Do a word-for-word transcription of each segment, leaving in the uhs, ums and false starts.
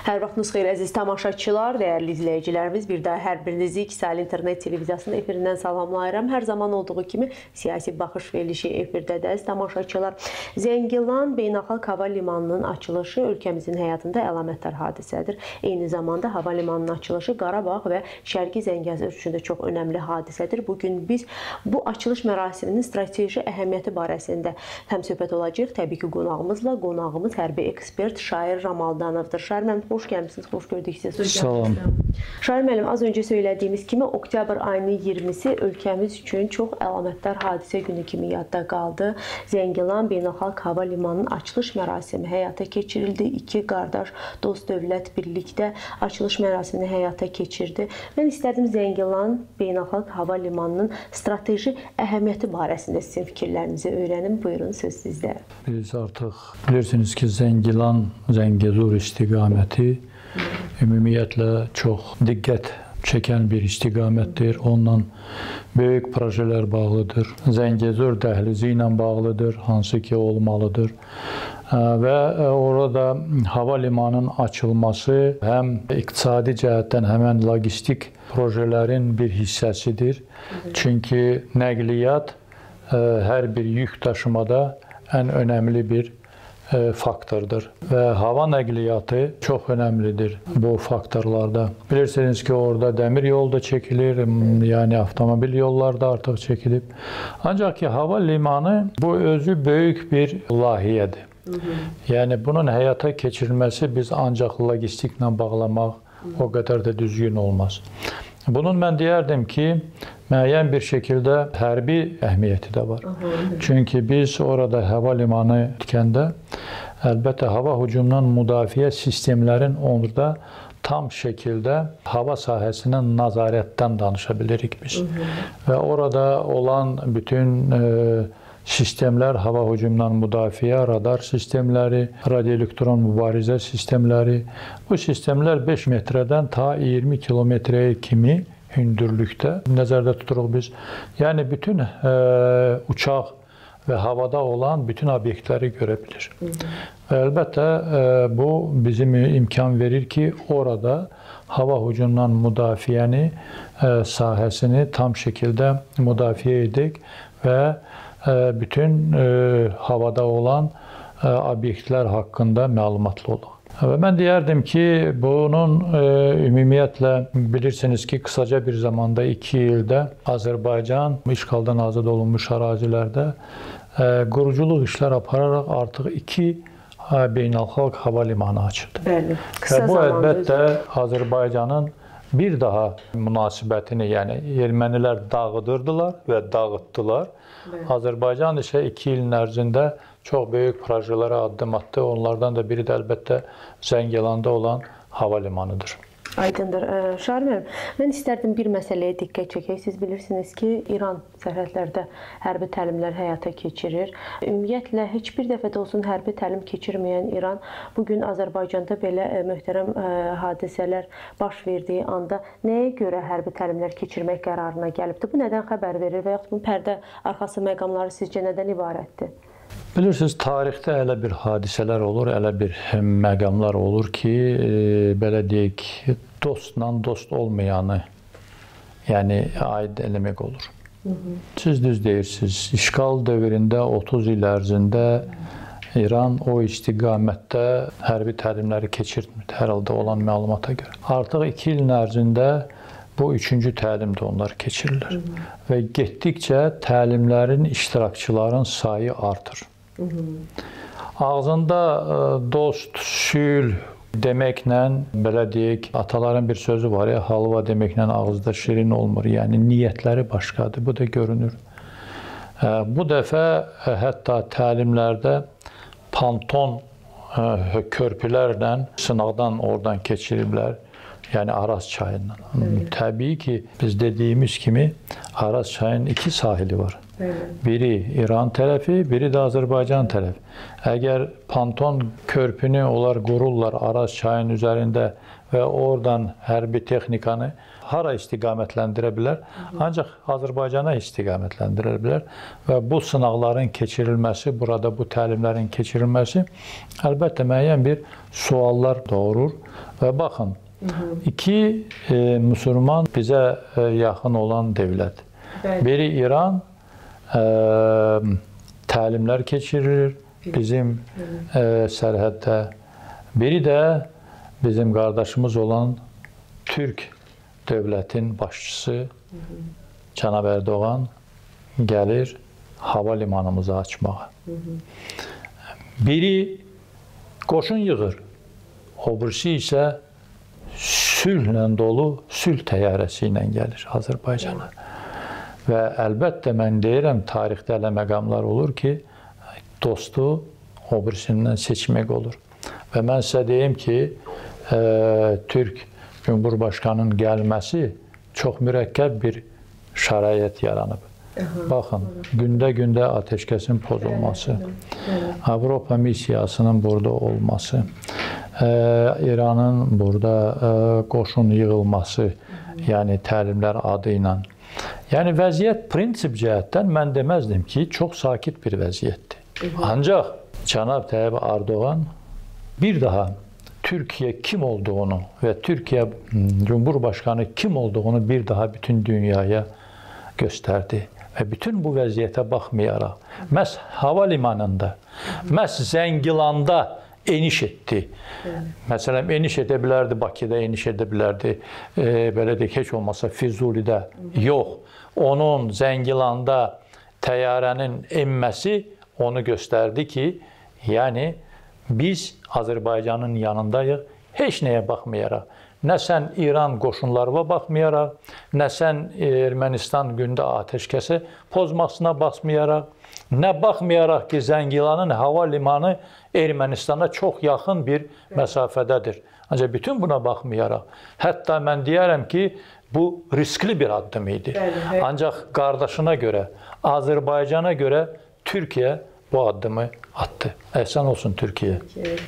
Hər vaxtınız xeyir əziz tamaşaçılar, dəyərli izləyicilərimiz. Bir daha hər birinizi İki Saylı İnternet Televiziyasının efirindən salamlayıram. Hər zaman olduğu kimi siyasi baxış verilişi efirdədir əziz tamaşaçılar. Zəngilan Beynəlxalq Hava Limanının açılışı ölkəmizin həyatında əlamətdar hadisədir. Eyni zamanda hava limanının açılışı Qarabağ və Şərqi Zəngəzur üçün də çox önəmli hadisədir. Bugün biz bu açılış mərasiminin strateji əhəmiyyəti barəsində həmsöhbət olacağıq. Təbii ki, qonağımızla, qonağımız hərbi ekspert Şair Ramaldanovdur. Şair müəllim, xoş gəlmişsiniz, xoş gördük sizi. Salam. Şair müəllim, az öncə söylədiyimiz kimi oktyabr ayının iyirmisi ölkəmiz üçün çox əlamətdar hadisə günü kimi yadda qaldı. Zəngilan Beynəlxalq Hava Limanının açılış mərasimi həyata keçirildi. İki qardaş dost dövlət birlikdə açılış mərasimini həyata keçirdi. Mən istərdim Zəngilan Beynəlxalq Hava Limanının strateji əhəmiyyəti barəsində sizin fikirlərinizi öyrənim. Buyurun, söz sizdə. Biz artıq bilirsiniz ki, Zəngilan, Zəngəzur istiqaməti ümumiyyətlə çox diqqət çəkən bir istiqamətdir. Onunla böyük projelər bağlıdır. Zəngəzur dəhlizi ilə bağlıdır, hansı ki olmalıdır. Və orada hava limanının açılması həm iqtisadi cəhətdən, həmən logistik projelerin bir hissəsidir. Çünki nəqliyyat hər bir yük daşımada ən önəmli bir faktordur. Və hava nəqliyyatı çox önəmlidir bu faktorlarda. Bilirsiniz ki, orada dəmir yolu da çəkilir, yəni avtomobil yolları da artıq çəkilib. Ancaq ki, hava limanı bu özü böyük bir layihədir. Yəni bunun həyata keçirilməsi biz ancaq logistiklə bağlamaq o qədər də düzgün olmaz. Bunun mən deyərdim ki, müəyyən bir şəkildə hərbi əhəmiyyəti də var. Çünki biz orada hava limanı tikəndə əlbəttə hava hücumundan müdafiə sistemlərin orada tam şəkildə hava sahəsindən nəzarətdən danışa bilirik biz. Və orada olan bütün sistemlər, hava hücumundan müdafiə, radar sistemləri, radioelektron mübarizə sistemləri, bu sistemlər beş metrədən ta iyirmi kilometrəyə kimi hündürlükdə nəzərdə tuturuq biz. Yəni bütün e, uçaq və havada olan bütün obyektləri görə bilir. Və əlbəttə e, bu bizim imkan verir ki, orada hava hücumundan müdafiəni e, sahəsini tam şəkildə müdafiə edək və bütün e, havada olan e, obyektlər haqqında məlumatlı olaq. Və mən deyərdim ki, bunun e, ümumiyyətlə bilirsiniz ki, qısaca bir zamanda iki ildə Azərbaycan işğaldan azad olunmuş ərazilərdə e, quruculuq işlər apararaq artıq iki e, beynəlxalq hava limanı açıldı. Bəli, qısa və bu əlbəttə Azərbaycanın bir daha münasibətini, yəni ermənilər dağıdırdılar və dağıtdılar. Evet. Azərbaycan isə iki ilin ərzində çox böyük projelərə addım attı. Onlardan da biri də əlbəttə Zəngilanda olan hava limanıdır. Aydındır. Şair müəllim, mən istərdim bir məsələyə diqqət çəkək. Siz bilirsiniz ki, İran sərhədlərdə hərbi təlimlər həyata keçirir. Ümumiyyətlə, heç bir dəfə də olsun hərbi təlim keçirməyən İran bugün Azərbaycanda belə möhtərəm hadisələr baş verdiyi anda nəyə görə hərbi təlimlər keçirmək qərarına gəlibdir? Bu nədən xəbər verir və yaxud bu pərdə arxası məqamları sizcə nədən ibarətdir? Bilirsiniz, tarixdə elə bir hadisələr olur, elə bir məqamlar olur ki, e, belə deyək, dostla dost olmayanı, yəni aid eləmək olur. Hı -hı. Siz düz deyirsiniz, işğal dövründə otuz il ərzində İran o istiqamətdə hərbi təlimləri keçirtmirdi, hər halda olan məlumata görə. Artıq iki ilin ərzində bu üçüncü təlimdə onlar keçirirlər. Hı -hı. Və getdikcə təlimlərin, iştirakçıların sayı artır. Hı -hı. Ağzında dost, sülh deməklə, belə deyək, ataların bir sözü var ya, halva deməklə ağızda şirin olmur. Yəni niyyətləri başqadır, bu da görünür. Bu dəfə hətta təlimlərdə ponton körpülərlə sınaqdan oradan keçiriblər. Yəni Araz çayından. Evet. Təbii ki, biz dediyimiz kimi Araz çayının iki sahili var. Evet. Biri İran tərəfi, biri də Azərbaycan tərəfi. Əgər ponton körpünü onlar qururlar Araz çayının üzərində və oradan hərbi texnikanı hara istiqamətləndirə bilər? Ancaq Azərbaycana istiqamətləndirə bilər və bu sınaqların keçirilməsi, burada bu təlimlərin keçirilməsi əlbəttə müəyyən bir suallar doğurur və baxın, iki e, müsəlman bizə e, yaxın olan dövlət. Biri İran e, təlimlər keçirir bizim e, sərhəddə. Biri də bizim qardaşımız olan Türk dövlətin başçısı cənab Erdoğan gəlir hava limanımızı açmağa. Biri qoşun yığır, o birisi isə sülhlə dolu sülh təyyarəsi ilə gəlir Azərbaycana. Və əlbəttə mən deyirəm, tarixdə elə məqamlar olur ki, dostu o birisindən seçmək olur. Və mən sizə deyim ki, e, Türk Cumhurbaşkanının gəlməsi çox mürəkkəb bir şərait yaranıb. Baxın, gündə-gündə ateşkəsin pozulması, Avropa missiyasının burada olması, e, İranın burada e, qoşun yığılması, yəni təlimlər adı ilə. Yəni vəziyyət prinsip cəhətdən mən deməzdim ki, çox sakit bir vəziyyətdir. Ancaq cənab Tayyip Erdoğan bir daha Türkiye kim olduğunu və Türkiye Cumhurbaşkanı kim olduğunu bir daha bütün dünyaya göstərdi. Və bütün bu vəziyyətə baxmayaraq, məhz hava limanında, məhz Zəngilanda eniş etdi. Məsələn, eniş edə bilərdi, Bakıda eniş edə bilərdi, e, belə deyək, heç olmasa Füzulidə. Yox, onun Zəngilanda təyyarənin enməsi onu göstərdi ki, yəni biz Azərbaycanın yanındayıq, heç nəyə baxmayaraq. Nə sən İran qoşunlarına baxmayaraq, nə sən Ermənistan gündə ateşkəsi pozmasına baxmayaraq, nə baxmayaraq ki, Zəngilanın hava limanı Ermənistana çox yaxın bir məsafədədir. Ancaq bütün buna baxmayaraq, hətta mən deyərəm ki, bu riskli bir addım idi. Ancaq qardaşına görə, Azərbaycana görə Türkiyə bu addımı attı. Əhsən olsun Türkiyə.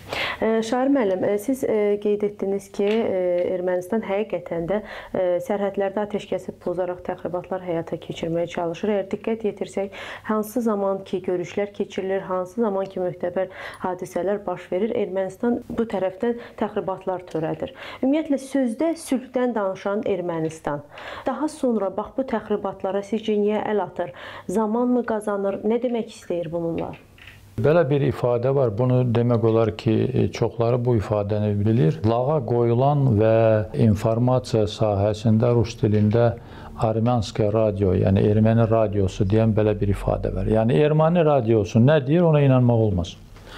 Şair müəllim, siz qeyd etdiniz ki, Ermənistan həqiqətən də sərhədlərdə ateşkəsi pozaraq təxribatlar həyata keçirməyə çalışır. Əgər diqqət yetirsək, hansı zaman ki görüşlər keçirilir, hansı zaman ki möhtəbər hadisələr baş verir, Ermənistan bu tərəfdən təxribatlar törədir. Ümumiyyətlə, sözdə sülhdən danışan Ermənistan daha sonra bax bu təxribatlara sizcə niyə əl atır? Zaman mı qazanır? Nə demək istəyir bununla? Belə bir ifadə var. Bunu demək olar ki, çoxları bu ifadəni bilir. Lağa qoyulan və informasiya sahəsində rus dilində Armyanskaya radio, yəni erməni radiosu deyən belə bir ifadə var. Yəni erməni radiosu nə deyir, ona inanmaq olmaz.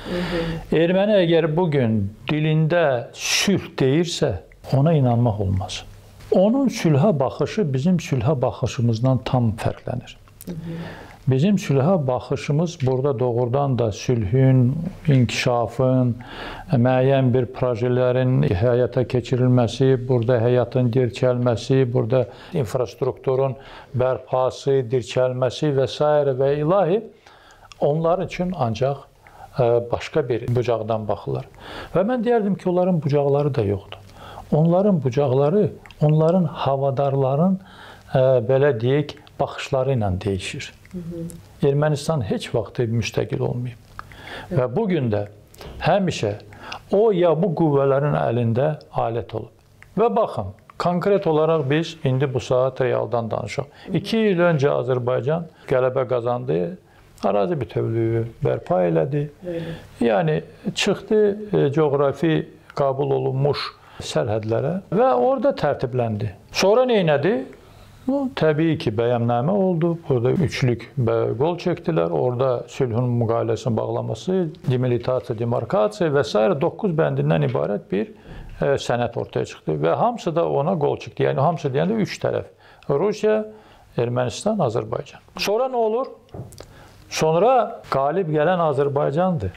Erməni əgər bugün dilində sülh deyirsə, ona inanmaq olmaz. Onun sülhə baxışı bizim sülhə baxışımızdan tam fərqlənir. Bizim sülhə baxışımız burada doğrudan da sülhün, inkişafın, müəyyən bir projelerin həyata keçirilməsi, burada həyatın dirçəlməsi, burada infrastrukturun bərpası, dirçəlməsi və s. və ilahi onlar üçün ancaq başqa bir bucaqdan baxırlar. Və mən deyərdim ki, onların bucaqları da yoxdur. Onların bucaqları, onların havadarların belə deyək, baxışları ilə dəyişir. Ermənistan heç vaxt müstəqil olmayıb. Və bugün də həmişə o ya bu qüvvələrin əlində alət olub. Və baxın, konkret olaraq biz indi bu saat realdan danışaq. İki il öncə Azərbaycan qələbə qazandı, ərazi bütövlüyü bərpa elədi. Yəni, çıxdı coğrafi qəbul olunmuş sərhədlərə və orada tərtibləndi. Sonra neynədi? Təbii ki, bəyənnamə oldu. Burada üçlük qol çəkdilər. Orada sülhün müqaviləsinin bağlaması, demilitasiya, demarkasiya və s. doqquz bəndindən ibarət bir sənəd ortaya çıxdı. Və hamısı da ona qol çəkdi. Yəni, hamısı deyəndə üç tərəf. Rusiya, Ermənistan, Azərbaycan. Sonra nə olur? Sonra qalib gələn Azərbaycandır.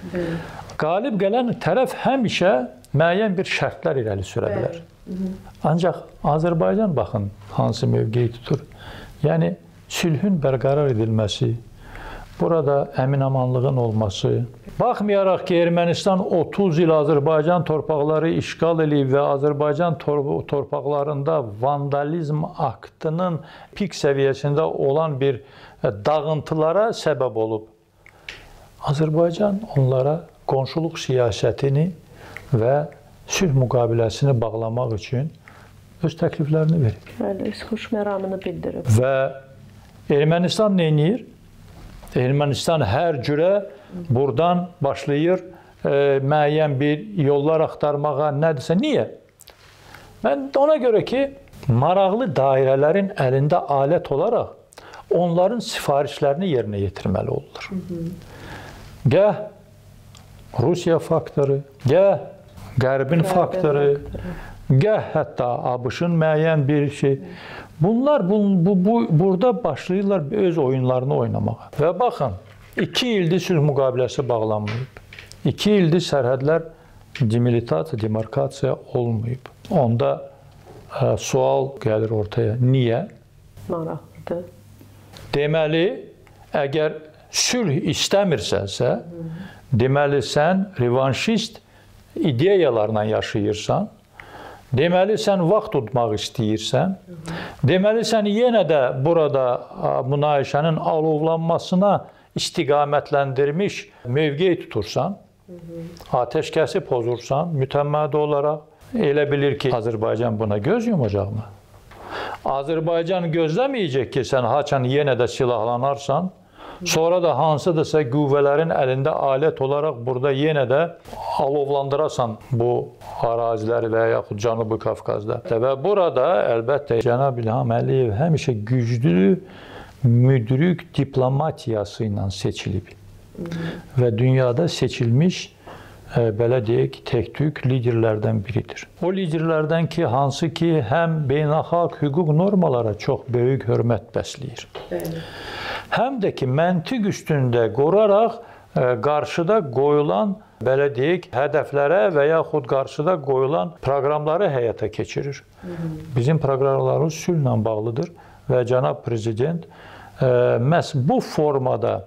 Qalib gələn tərəf həmişə müəyyən bir şərtlər irəli sürə bilər. Ancaq Azərbaycan baxın hansı mövqeyi tutur. Yəni sülhün bərqərar edilməsi, burada əmin-amanlığın olması, Baxmayaraq ki, Ermənistan otuz il Azərbaycan torpaqları işğal edib və Azərbaycan tor torpaqlarında vandalizm aktının pik səviyyəsində olan bir dağıntılara səbəb olub. Azərbaycan onlara qonşuluq siyasətini və sülh müqaviləsini bağlamaq üçün öz təkliflərini verir. Bəli, öz xoşməramını bildirib. Və Ermənistan nə edir? Ermənistan hər cürə buradan başlayır e, müəyyən bir yollar axtarmağa, nədirsə. Niyə? Mən ona görə ki, maraqlı dairələrin əlində alət olaraq onların sifarişlərini yerinə yetirməli olurlar. Gəh Rusiya faktoru, gəh Qərbin faktoru, gəh hətta ABŞ-ın müəyyən bir şey. Bunlar bu, bu, bu, burada başlayırlar öz oyunlarını oynamağa. Və baxın, iki ildir sülh müqaviləsi bağlanmayıb. İki ildir sərhədlər demilitasiya, demarkasiya olmayıb. Onda ə, sual gəlir ortaya. Niyə? Maraqlıdır. Deməli, əgər sülh istəmirsənsə, deməli sən revanşist ideyalarla yaşayırsan, deməli sən vaxt tutmaq istəyirsən, deməli sən yenə də burada münaqişənin alovlanmasına istiqamətləndirmiş mövqe tutursan, atəşkəsi pozursan, mütəmmədi olaraq, elə bilir ki, Azərbaycan buna göz yumacaqmı? Azərbaycan gözləməyəcək ki, sən haçan yenə də silahlanarsan, sonra da hansıdırsa qüvvələrin əlində alət olaraq burada yenə də alovlandırasan bu araziləri və yaxud Cənubi Qafqazda. Və burada əlbəttə cənab İlham Əliyev həmişə güclü müdrik diplomatiyası ilə seçilib. Və dünyada seçilmiş, belə deyək, tək-tük liderlərdən biridir. O liderlərdən ki, hansı ki, həm beynəlxalq hüquq normalara çox böyük hörmət bəsləyir. Bəli. Həm də ki, məntiq üstündə qoraraq qarşıda qoyulan, belə deyək, hədəflərə və yaxud qarşıda qoyulan proqramları həyata keçirir. Bizim proqramlarımız sülhlə bağlıdır və cənab prezident məhz bu formada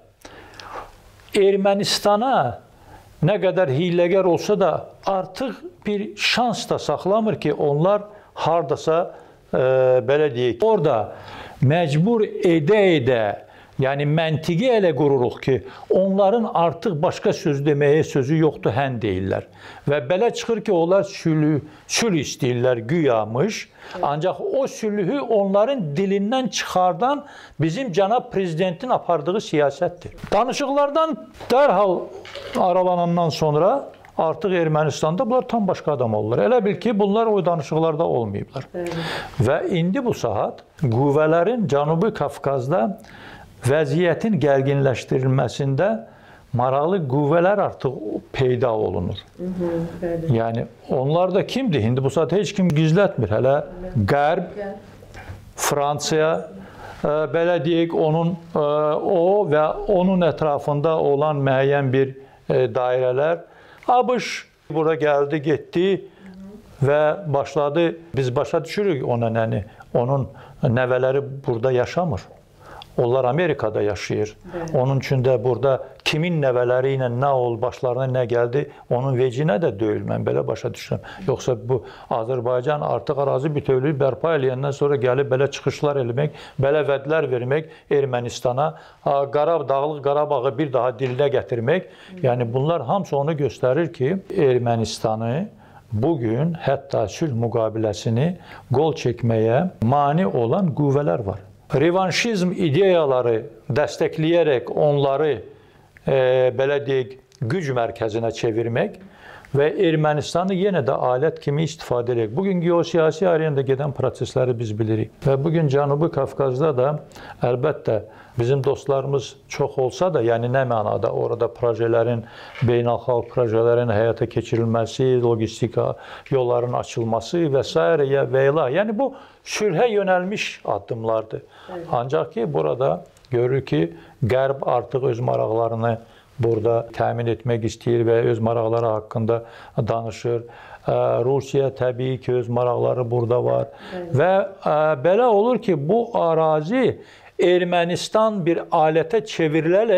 Ermənistana nə qədər hiyləgər olsa da artıq bir şans da saxlamır ki, onlar hardasa, e, belə deyək, orada məcbur edə-edə, yəni məntiqi elə qururuq ki, onların artıq başqa söz deməyə sözü yoxdur, hən deyirlər. Və belə çıxır ki, onlar sülh, sülh istəyirlər güyamış, ancaq o sülhü onların dilindən çıxardan bizim cənab prezidentin apardığı siyasətdir. Danışıqlardan dərhal aralanandan sonra artıq Ermənistanda bunlar tam başqa adam olurlar. Elə bil ki, bunlar o danışıqlarda olmayıblar. Və indi bu saat qüvvələrin Cənubi Qafqazda vəziyyətin gərginləşdirilməsində maraqlı qüvvələr artıq peyda olunur. Hı -hı, yəni, onlar da kimdir? İndi bu saat heç kim gizlətmir. Hələ Qərb, Fransiya, ə, belə deyək, onun, ə, o və onun ətrafında olan müəyyən bir ə, dairələr. ABŞ bura gəldi, getdi və başladı. Biz başa düşürük ona, yəni, onun nəvələri burada yaşamır. Onlar Amerikada yaşayır. Evet. Onun üçün də burada kimin nəvələri ilə nə oldu, başlarına nə gəldi, onun vecinə də deyil, mən belə başa düşürəm. Yoxsa bu Azərbaycan artıq arazi bütövlüyü bərpa eləyəndən sonra gəlib belə çıxışlar eləmək, belə vədlər vermək Ermənistana, Qarab, Dağlıq Qarabağı bir daha dilinə gətirmək. Hı. Yəni bunlar hamısı onu göstərir ki, Ermənistanı bugün hətta sülh müqaviləsini qol çəkməyə mane olan qüvvələr var. Revanşizm ideyaları dəstəkləyərək onları e, belə deyək, güc mərkəzinə çevirmək və Ermənistanı yenə də alət kimi istifadə edək. Bugün geosiyasi arenada gedən prosesləri biz bilirik. Və bugün Cənubi Qafqazda da əlbəttə bizim dostlarımız çox olsa da, yəni nə mənada orada projelerin, beynəlxalq projelerin həyata keçirilməsi, logistika yolların açılması və s. və ilə. Yəni bu sülhə yönəlmiş addımlardır. Evet. Ancaq ki burada görür ki, Qərb artıq öz maraqlarını burada təmin etmək istəyir və öz maraqları haqqında danışır. Rusiya təbii ki, öz maraqları burada var. Evet. Və belə olur ki, bu arazi Ermənistan bir alətə çevrilərək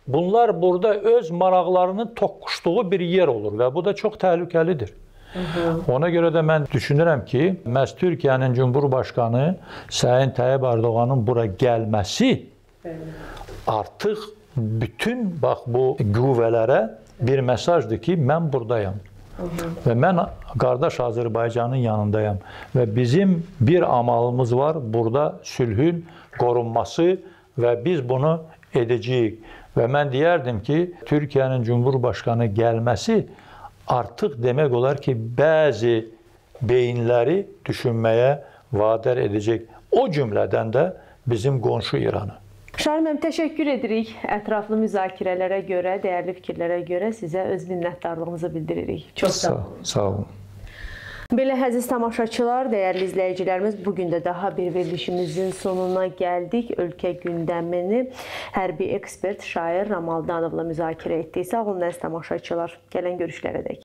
bunlar burada öz maraqlarının toqquşduğu bir yer olur və bu da çox təhlükəlidir. Ona görə də mən düşünürəm ki, məhz Türkiyənin Cumhurbaşqanı Sayın Tayyip Erdoğan'ın bura gəlməsi artıq bütün bax bu qüvvələrə bir mesajdır ki, mən buradayım. Və mən qardaş Azərbaycanın yanındayım. Və bizim bir amalımız var burada sülhün qorunması və biz bunu edəcəyik. Və mən deyərdim ki, Türkiyənin Cumhurbaşqanı gəlməsi artıq demək olar ki, bəzi beyinləri düşünməyə vadar edəcək. O cümlədən də bizim qonşu İranı. Şahin müəllim, təşəkkür edirik. Ətraflı müzakirələrə görə, dəyərli fikirlərə görə sizə öz minnətdarlığımızı bildiririk. Çox sağ olun. Sağ olun. Belə əziz tamaşaçılar, dəyərli izləyicilərimiz, bugün də daha bir verilişimizin sonuna gəldik. Ölkə gündəmini hərbi ekspert, şair Ramaldanovla müzakirə etdik. Sağ olun əziz tamaşaçılar. Gələn görüşlərə dək.